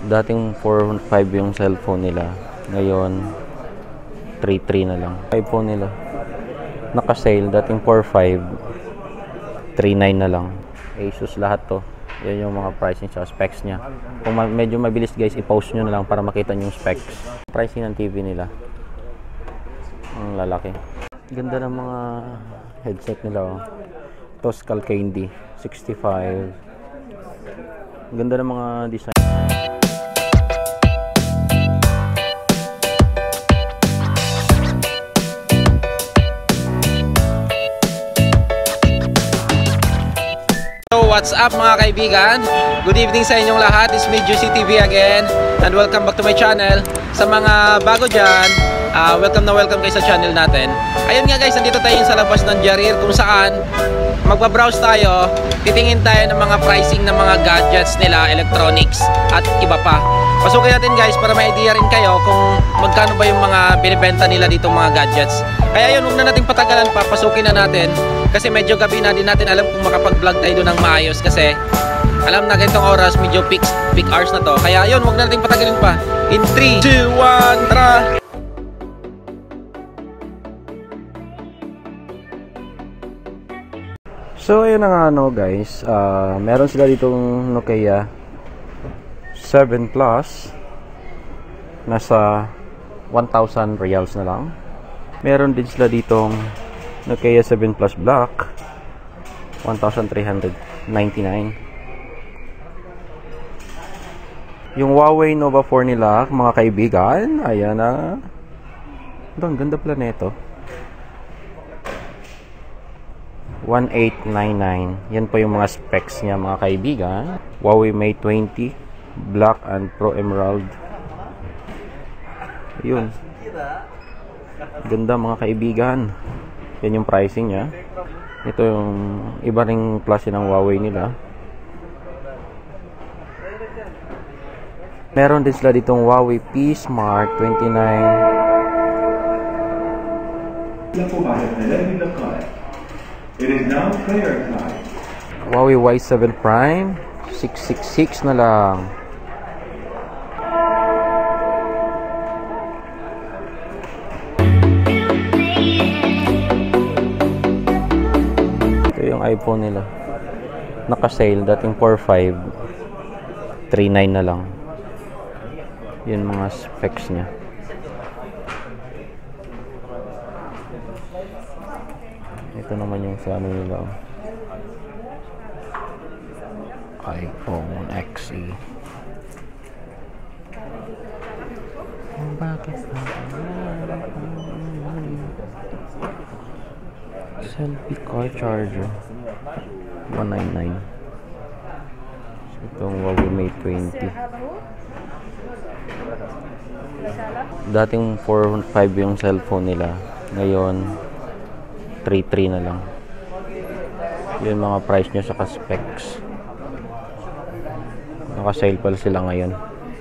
Dating 4.5 yung cellphone nila. Ngayon 3.3 na lang. iPhone nila naka-sale, dating 4.5, 3.9 na lang. Asus lahat to. Yan yung mga pricing sa specs niya. Kung medyo mabilis guys, i-post nyo na lang para makita nyo yung specs. Pricing ng TV nila. Ang lalaki. Ganda ng mga headset nila. Oh. Toscal Candy 65. Ganda ng mga design. What's up mga kaibigan? Good evening sa inyong lahat. It's me, Juicy TV again. And welcome back to my channel. Sa mga bago dyan, welcome na welcome kayo sa channel natin. Ayun nga guys, nandito tayo sa labas ng Jarir kung saan magbabrowse tayo. Titingin tayo ng mga pricing ng mga gadgets nila, electronics at iba pa. Pasukin natin guys para may idea rin kayo kung magkano ba yung mga binibenta nila dito mga gadgets. Kaya yun, huwag na natin patagalan pa, pasukin na natin. Kasi medyo gabi na din natin alam kung makapag-vlog tayo doon ng maayos. Kasi alam na ganitong oras, medyo peak hours na to. Kaya yun, huwag na natin patagalin pa. In 3, 2, 1, tara! So ayun na nga guys, meron sila ditong Nokia 7 Plus, nasa 1,000 reals na lang. Meron din sila ditong Nokia 7 Plus Black, 1,399. Yung Huawei Nova 4 nila mga kaibigan, ayan na. Ang ganda pala nito. 1,899. Yan po yung mga specs niya mga kaibigan. Huawei Mate 20 Black and Pro Emerald. Yun. Ganda mga kaibigan. Yan yung pricing niya. Ito yung iba ring klase ng Huawei nila. Meron din sila ditong Huawei P Smart 29. It is now prayer time. Huawei Y7 Prime 666 na lang. Ito yung iPhone nila. Naka-sale, dating 4.5, 3.9 na lang. Yun mga specs niya. Ito naman yung sa ano nila. iPhone XE. Bakit? Selfie car charger 199. Itong Huawei Mate 20. Dating 4.5 yung cellphone nila. Ngayon 3.3 na lang. Yun mga price nyo sa specs. Naka-sale pala sila ngayon.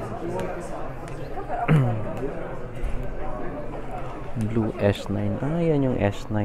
Blue S9. Yan yung S9.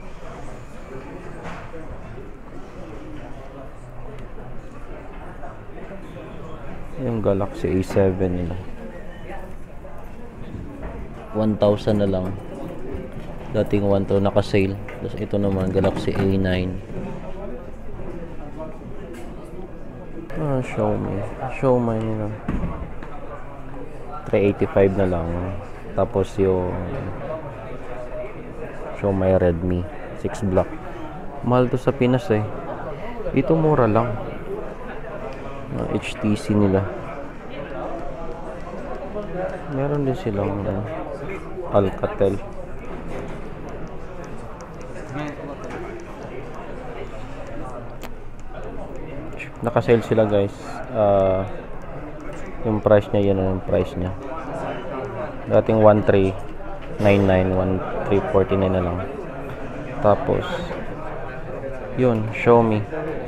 Yung Galaxy A7 nila. 1,000 na lang. Dating 1 to naka-sale. Tapos ito naman Galaxy A9. Xiaomi nila. 385 na lang. Tapos yung Xiaomi Redmi 6 Black. Mahal to sa Pinas eh. Ito mura lang. HTC nila. Meron din silang Alcatel. Naka-sale sila guys. Yung price niya, yun ang price niya. Dating 1,399, 1,349 na lang. Tapos yun, Xiaomi.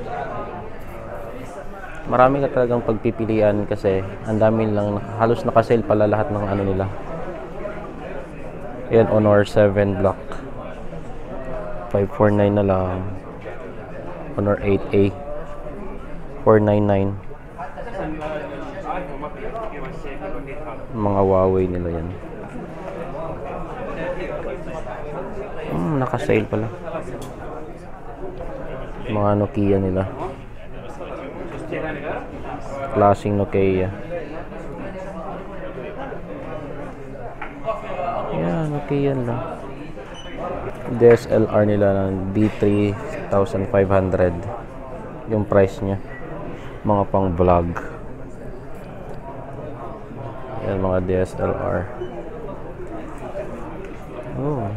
Marami ka talagang pagpipilian kasi ang dami lang, halos naka-sale pala lahat ng ano nila. Yan, Honor 7 Black 549 na lang. Honor 8A 499. Mga Huawei nila yan. Naka-sale pala. Mga Nokia nila. Klaseng Nokia. Yan, Nokia lang. DSLR nila ng D3500. Yung price niya. Mga pang vlog. Yan, mga DSLR. Oh.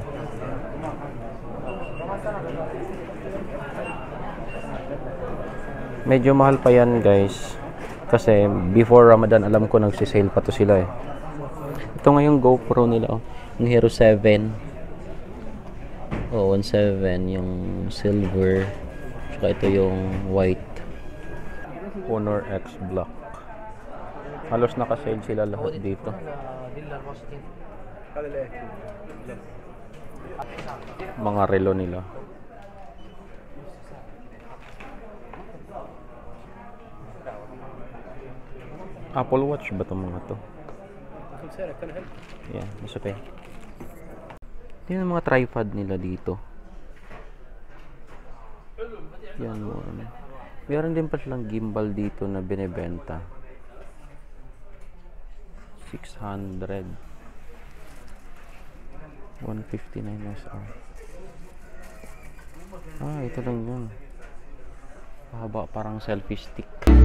Medyo mahal pa yan, guys. Kasi before Ramadan, alam ko nagsisale pa to sila eh. Ito nga yung GoPro nila, oh. Yung Hero 7. Oh, 1.7 yung silver. Tsaka ito yung white. Honor X Black. Halos naka-sale sila lahat dito. Mga relo nila. Apple Watch ba itong mga to? Yeah, it's okay. Yan ang mga tripod nila dito. Yan mo. Meron din pa silang gimbal dito na binebenta. 600. 159 SR. Ito lang yun. Haba, parang selfie stick.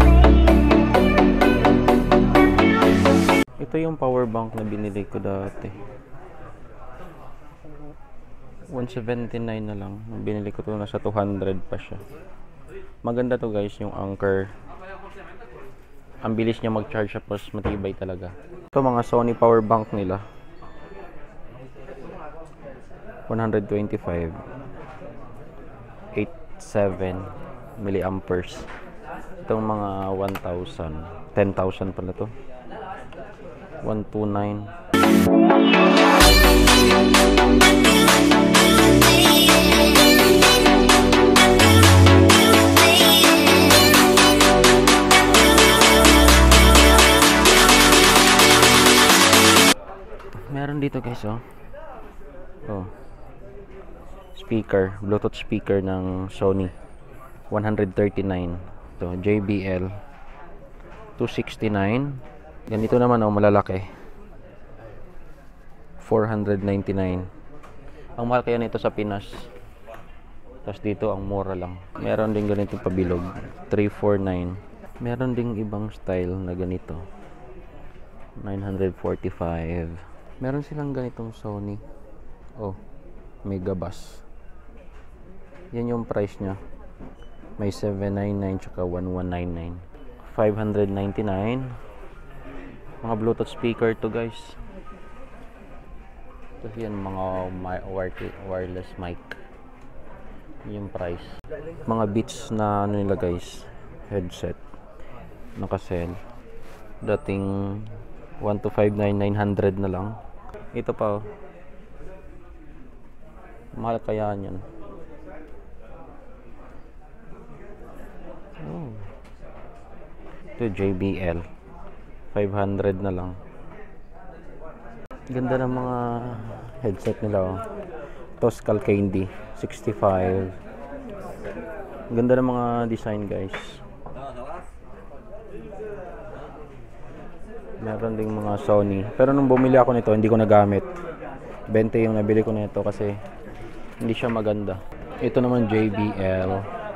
Ito yung power bank na binili ko dati. 179 na lang. Binili ko to, nasa 200 pa siya. Maganda to, guys, yung Anker. Ang bilis niya mag-charge, tapos matibay talaga. Ito mga Sony power bank nila. 125. 87 milliamperes. Itong mga 1,000. 10,000 pala to. 129. Meron dito, guys, oh. Speaker, Bluetooth speaker ng Sony. 139. Ito, JBL 269. Ganito naman, oh, malalaki. 499. Ang mahal kaya nito sa Pinas. Tapos dito ang mura lang. Meron din ganito pabilog, 349. Meron ding ibang style na ganito, 945. Meron silang ganitong Sony. Oh, Megabass. Yan yung price nya. May 799 tsaka 1199. 599. Mga Bluetooth speaker to, guys. Tapos yan, mga wireless mic. Yung price. Mga Beats na ano nila, guys, headset. Naka-sell. Dating 1,259,900 na lang. Ito pa, oh. Mahal kaya yan. Oh. Ito JBL 500 na lang. Ganda ng mga headset nila, oh. Ito Skullcandy 65. Ganda ng mga design, guys. Meron ding mga Sony. Pero nung bumili ako nito, hindi ko nagamit. 20 yung nabili ko nito kasi hindi siya maganda. Ito naman JBL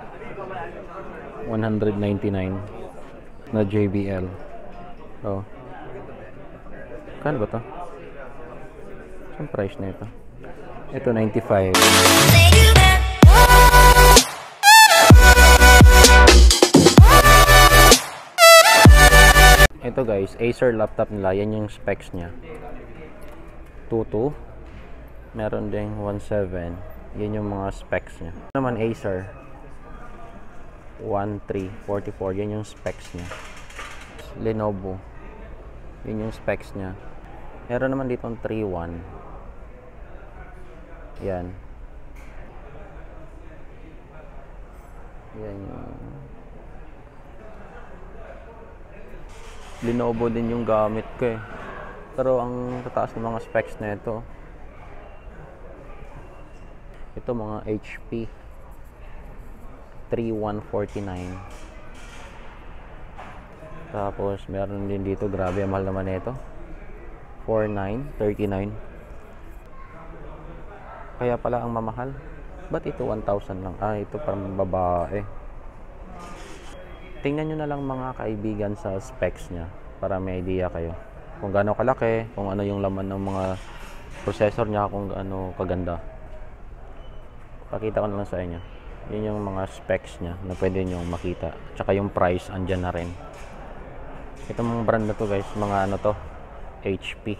199 na JBL. Oh. Kano ba to? Ang price na ito? Ito 95. Ito, guys, Acer laptop nila. Yan yung specs nya. 22. Meron ding 17. Yan yung mga specs nya. Ito naman Acer 1344. Yan yung specs nya. Lenovo. Yan yung specs nya. Meron naman dito 31. Yan. Yan yung Lenovo din yung gamit ko eh. Pero ang tataas ng mga specs na ito mga HP 3149. Tapos meron din dito, grabe ang mahal naman nito, 4939. Kaya pala ang mamahal. Ba't ito 1,000 lang? Ito parang babae. Tingnan nyo na lang mga kaibigan sa specs nya para may idea kayo kung gaano kalaki, kung ano yung laman ng mga processor nya, kung gaano kaganda. Pakita ko na lang sa inyo. Yun yung mga specs nya na pwede nyo makita. Tsaka yung price, andyan na rin. Itong mga brand na to guys, mga ano to, HP.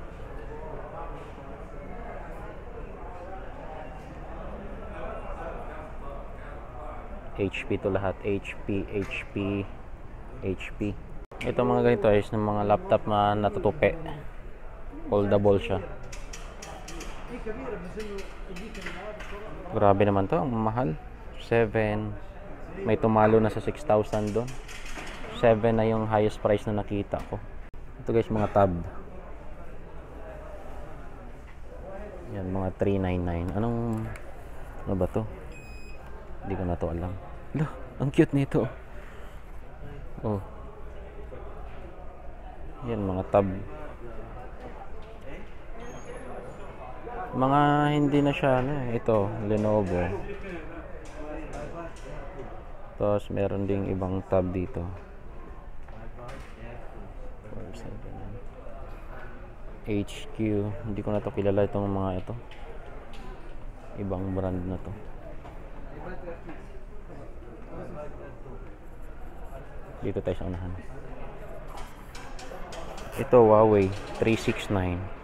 HP to lahat. HP. Ito mga ganito guys, ng mga laptop na natutupi. Foldable siya. Grabe naman to, ang mahal. 7. May tumalo na sa 6,000 doon. 7 na yung highest price na nakita ko. Ito guys, mga tab. Yan, mga 399. Ano ba to? Hindi ko na to alam. Lah, ang cute nito. Oh. Yan, mga tab. Mga hindi na siya ito, Lenovo. Tapos meron ding ibang tab dito. HQ, hindi ko na to kilala itong mga ito. Ibang brand na to. Dito tayo sa unahan. Ito Huawei 369.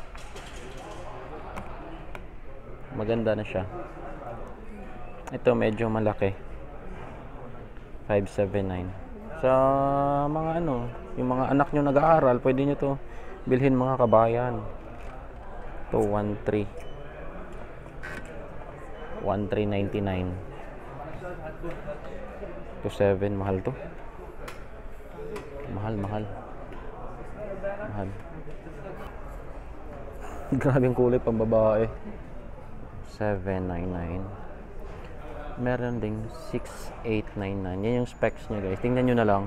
Maganda na siya. Ito medyo malaki, 579. Sa mga yung mga anak nyo nag-aaral, pwede nyo to bilhin mga kabayan. Ito 1399. Ito 7, mahal to. Mahal. Grabe ang kulay pang babae. 799. Meron ding 6899. Yan yung specs niya guys. Tingnan nyo na lang.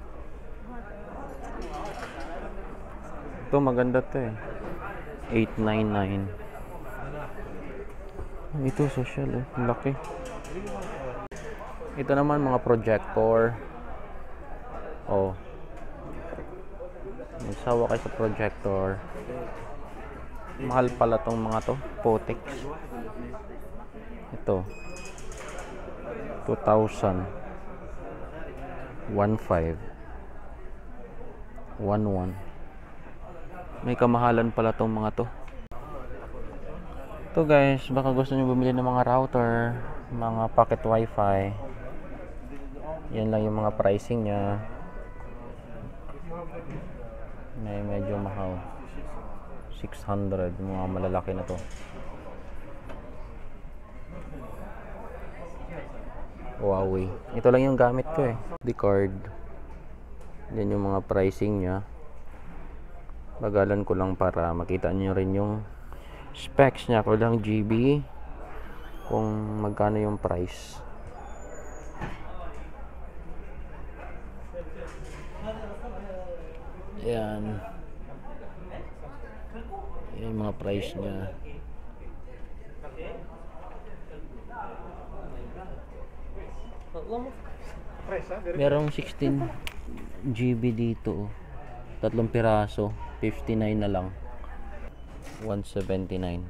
Ito maganda to eh. 899. Ito social eh. Laki. Ito naman mga projector. Oh. Magsawa kayo sa projector. Mahal pala tong mga to, Potex. Ito 2,000 15 11. May kamahalan pala tong mga to. Ito guys, baka gusto nyo bumili ng mga router, mga pocket wifi. Yan lang yung mga pricing nya. Medyo mahal, 600, mga malalaki na to. Huawei. Ito lang yung gamit ko eh. The card. Yan yung mga pricing nya. Bagalan ko lang para makita nyo rin yung specs nya. Kulang GB kung magkano yung price. Yan. Yan yung mga price nya. Merong 16 GB dito. 3 piraso. 59 na lang. 179.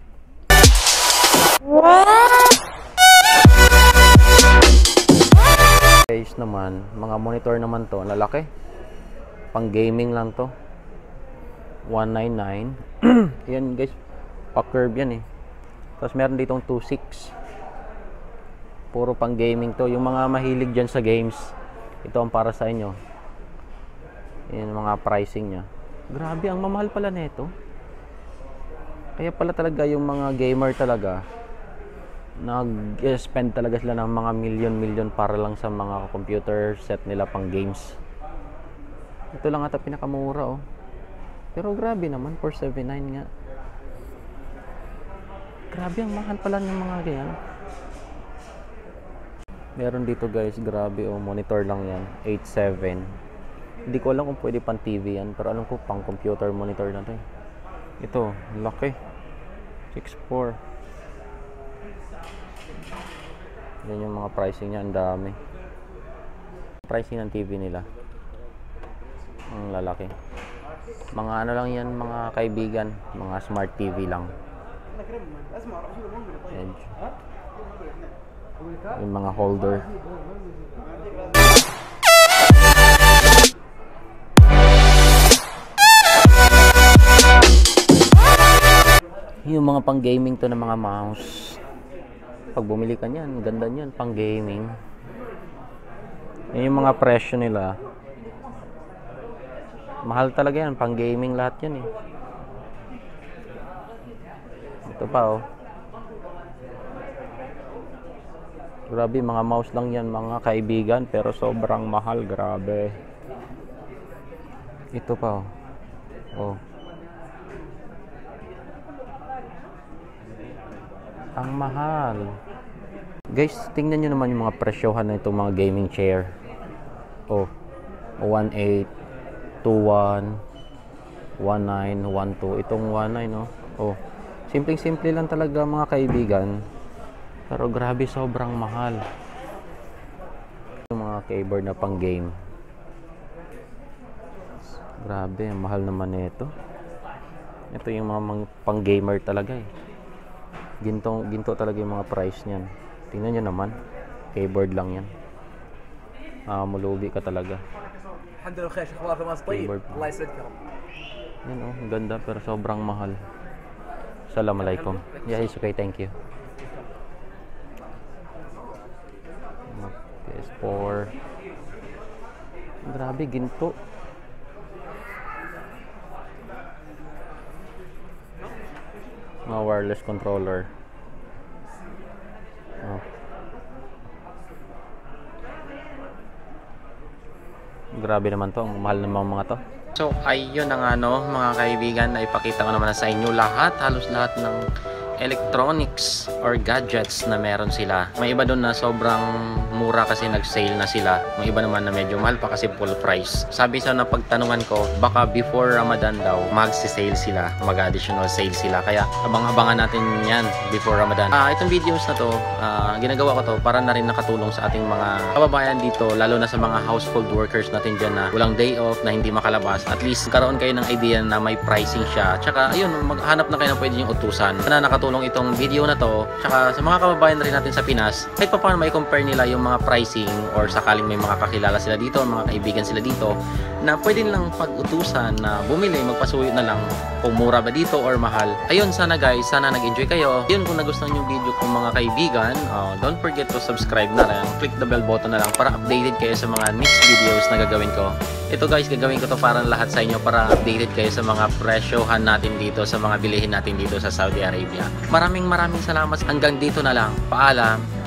Guys naman, mga monitor naman to, lalaki. Pang gaming lang to. 199. Yan guys, pa-curve yan eh. Tapos meron ditong 26. Puro pang gaming to. Yung mga mahilig dyan sa games, ito ang para sa inyo. Yan mga pricing nya. Grabe, ang mamahal pala nito. Kaya pala talaga yung mga gamer talaga nag-spend talaga sila ng mga milyon para lang sa mga computer set nila pang games. Ito lang ata pinakamura, oh. Pero grabe naman, 479 nga. Grabe, ang mahal pala ng mga ganyan. Meron dito guys, grabe, oh, monitor lang yan, 8.7. Hindi ko alam kung pwede pang TV yan, pero alam ko pang computer monitor na to eh. Ito, laki, 6.4. Yan yung mga pricing niya, ang dami. Pricing ng TV nila, ang lalaki. Mga ano lang yan mga kaibigan, mga smart TV lang. Yan. Yung mga holder. Yung mga pang gaming to na mga mouse. Pag bumili ka niyan, ganda niyan, pang gaming. Yung mga presyo nila. Mahal talaga yan, pang gaming lahat yan eh. Ito pa, oh. Grabe, mga mouse lang yan mga kaibigan, pero sobrang mahal, grabe. Ito pa, oh. Oh. Ang mahal. Guys, tingnan nyo naman yung mga presyohan na itong mga gaming chair. Oh, 1.8, 2.1, 1.9, 1.2. Itong 1.9, oh. Oh. Simpleng-simple lang talaga mga kaibigan. Pero grabe, sobrang mahal. Yung mga keyboard na pang game. Grabe, mahal naman nito. Ito yung mga pang gamer talaga eh. Ginto talaga yung mga price niyan. Tingnan nyo naman. Keyboard lang yan. Mulubi ka talaga. Keyboard. Yan oh, ang ganda pero sobrang mahal. Assalamualaikum. Yeah, it's okay, thank you. PS4. Grabe, ginto. Mga wireless controller. Oh. Grabe naman to, mahal naman mga to. So ayun na nga no mga kaibigan, na ipakita ko naman sa inyo lahat, halos lahat ng electronics or gadgets na meron sila. May iba doon na sobrang mura kasi nag-sale na sila. May iba naman na medyo mahal pa kasi full price. Sabi sa napagtanungan ko, baka before Ramadan daw magsi-sale sila, mag-additional sale sila. Kaya abang-abangan natin yan before Ramadan. Itong videos na to, ginagawa ko to para na rin nakatulong sa ating mga kababayan dito, lalo na sa mga household workers natin dyan na walang day off, na hindi makalabas. At least karoon kayo ng idea na may pricing siya. Tsaka ayun, maghanap na kayo ng pwede yung utusan. Na nakatulong itong video na to. Tsaka sa mga kababayan rin natin sa Pinas, kahit pa paano may compare nila yung mga pricing or sakaling may mga kakilala sila dito, mga kaibigan sila dito na pwede lang pag-utusan na bumili, magpasuyo na lang kung mura ba dito or mahal. Ayun, sana guys, sana nag-enjoy kayo. Yun, kung nagustuhan yung video kong mga kaibigan, don't forget to subscribe na lang, click the bell button na lang para updated kayo sa mga next videos na gagawin ko. Ito guys, gagawin ko to para lahat sa inyo, para updated kayo sa mga presyohan natin dito, sa mga bilihin natin dito sa Saudi Arabia. Maraming salamat. Hanggang dito na lang. Paalam.